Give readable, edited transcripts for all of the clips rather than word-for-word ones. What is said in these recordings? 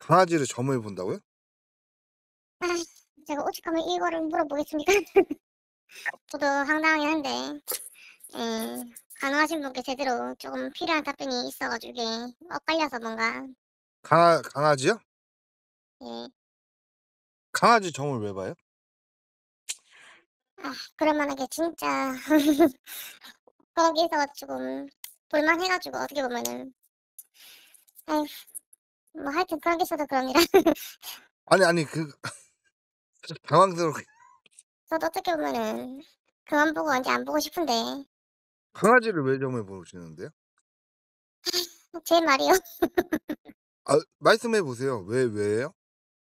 강아지를 점을 본다고요? 아 제가 오직하면 이거를 물어보겠습니까? 저도 황당하긴 한데 가능하신 분께 제대로 조금 필요한 답변이 있어 가지고 이게 엇갈려서 뭔가. 강아지요? 예. 강아지 점을 왜 봐요? 그럴 만한 게 진짜 거기서 조금 볼만해 가지고 어떻게 보면은 아휴 뭐 하여튼 그런 게 있어서 그럽니다. 아니 당황스럽게 저도 어떻게 보면은 그만 보고 이제 안 보고 싶은데 강아지를 왜 점을 보시는데요? 제 말이요. 말씀해 보세요. 왜요?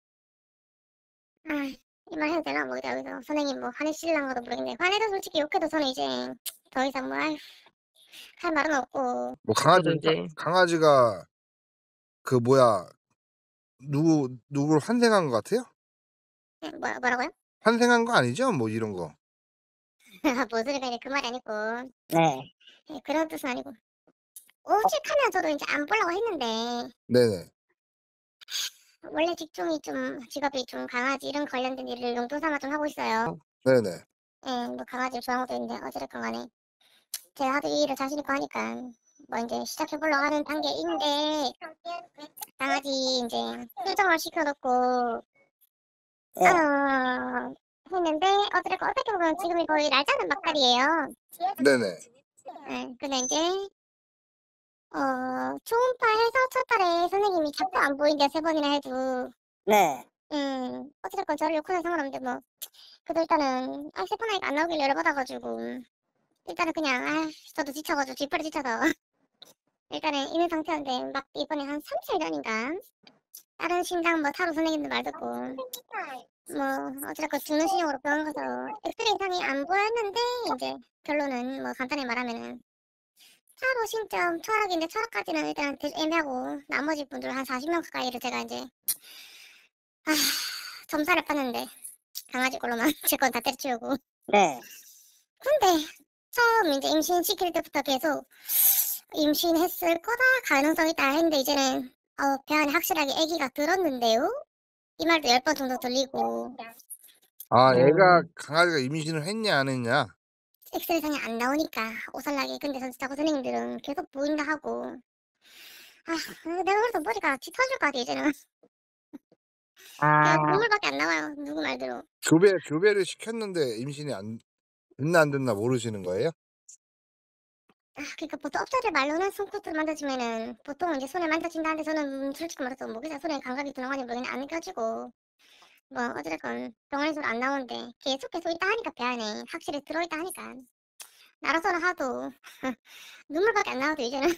이 말 해도 되나 모르겠다. 여기서 선생님 뭐 화내실랑가도 모르겠네. 화내도 솔직히 욕해도 저는 이제 더 이상 뭐 할 말은 없고. 뭐 저도 인제 강아지가 그 뭐야 누구를 환생한 것 같아요? 예 뭐라고요? 환생한 거 아니죠? 뭐 이런 거. 뭔 소리가 이제 그 말이 아니고. 네. 예 그런 뜻은 아니고. 오직하면 저도 인제 안 보려고 했는데 네네. 원래 직종이 좀 직업이 좀 강아지 이런 관련된 일을 용돈 삼아 좀 하고 있어요. 네네. 예 뭐 강아지를 좋아하는 것도 있는데 어찌됐건 간에 제가 하도 이 일을 자신 있고 하니까 뭐 인제 시작해 보려고 하는 단계인데 강아지 인제 수정을 시켜 놓고 예. 했는데 어떻게 보면 지금이 거의 날짜는 막달이에요. 네네. 예. 근데 인제 초음파 해서 첫 달에 선생님이 자꾸 안 보인대요, 3번이나 해도. 네. 어찌됐건 저를 욕해도 상관없는데 뭐 그래도 일단은 세판하니까 안 나오길래 열받아 가지고 일단은 그냥 저도 지쳐 가지고 뒷발이 지쳐서 일단은 있는 상태였는데 막 이번에 한 3일 전인가 다른 신장 뭐 타로 선생님들 말 듣고 뭐 어찌됐건 죽는 신용으로 병원 가서 엑스레이 상이 안 보였는데 인제 결론은 뭐 간단히 말하면은 타로 신점 철학인데 철학까지는 일단 애매하고 나머지 분들 한 40명 가까이를 제가 인제 아 점사를 봤는데 강아지 걸로만 제 건 다 때려치우고. 네. 근데 처음 인제 임신시킬 때부터 계속 "임신했을 거다. 가능성 있다." 했는데 이제는 배 안에 확실하게 아기가 들었는데요. 이 말도 10번 정도 들리고 애가 음. 강아지가 임신을 했냐 안 했냐? 엑스레이상이 안 나오니까 오살나게. 근데 자꾸 선생님들은 "계속 보인다." 하고 내가 그래서 머리가 짙어질 것 같아 이제는. 그냥 아. 눈물밖에 안 나와요 누구 말대로. 교배를 시켰는데 임신이 됐나 안 됐나 모르시는 거예요? 그러니까 보통 업자들 말로는 손끝으로 만져주면은 보통은 이제 손에 만져진다는데 저는 솔직히 말해서 모기자 손에 감각이 들어가는지 모르겠는데 안 느껴지고 뭐 어찌됐건 병원에서는 안 나오는데 계속 있다 하니까 배 안에 확실히 들어있다 하니까 나로서는 하도 눈물밖에 안 나와도 이제는.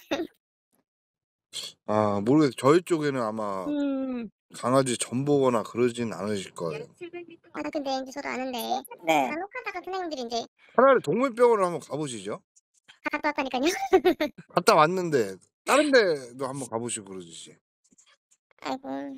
모르겠어요. 저희 쪽에는 아마 음. 강아지 점 보거나 그러진 않으실 거예요. 근데 인제 저도 아는데 네. 간혹가다가 선생님들이 인제 차라리 동물병원을 한번 가 보시죠. 갔다 왔다니깐요. 갔다 왔는데 다른 데도 한번 가 보시고 그러시지. 아이고.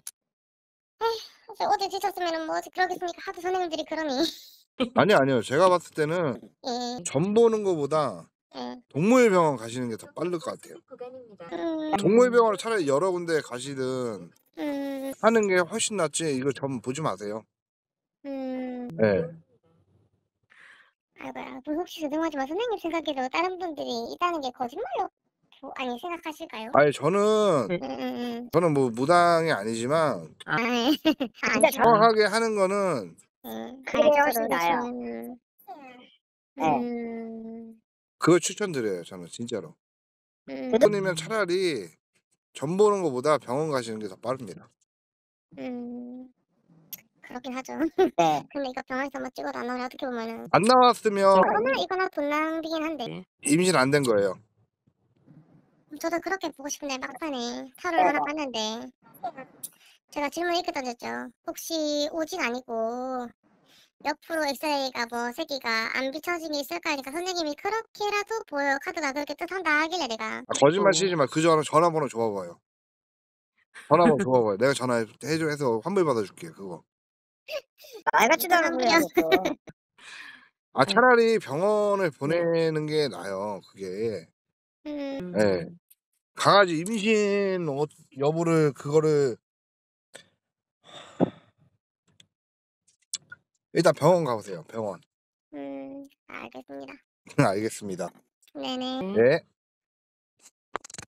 이제 어제 지쳤으면은 뭐 어찌 그러겠습니까. 하도 선생님들이 그러니. 아니요. 제가 봤을 때는 예. 점 보는 거보다 예. 동물병원 가시는 게 더 빠를 것 같아요. 음. 동물병원을 차라리 여러 군데 가시든 음. 하는 게 훨씬 낫지 이거 점 보지 마세요. 예. 음. 아이고야. 혹시 죄송하지만 선생님 생각에도 다른 분들이 있다는 게 거짓말로 아니 생각하실까요? 저는 네. 뭐 무당이 아니지만 아. 예. 진짜 아니죠. 정확하게 하는 거는 그게 알죠 훨씬 저도 나아요. 대충은. 예. 음. 그걸 추천드려요 저는 진짜로. 그죠? 이면 차라리 점 보는 것보다 병원 가시는 게 더 빠릅니다. 음. 그렇긴 하죠. 네. 근데 이거 병원에서 뭐 찍어도 안 나오네 어떻게 보면은. 안 나왔으면 이거나 돈 낭비긴 한데 네. 임신 안 된 거예요. 저도 그렇게 보고 싶은데 막판에 타로를 하나 네네. 봤는데 제가 질문 이렇게 던졌죠. "혹시 오진 아니고 옆으로 엑스레이가 뭐 새끼가 안 비춰진 게 있을까?" 하니까 선생님이 "그렇게라도 보여요. 카드가 그렇게 뜻한다." 하길래 내가 거짓말 치지 마. 그 전화번호 줘 봐요. 전화번호 줘 봐요. 내가 전화해 줘 해서 환불 받아 줄게요 그거. 말 같지도 어떤 않은 소리 환불이요? 하고 또. 예. 차라리 병원을 네. 보내는 게 나아요 그게. 음. 예. 음. 강아지 임신 여부를 그거를 일단 병원 가보세요. 병원. 알겠습니다. 알겠습니다. 네네. 네.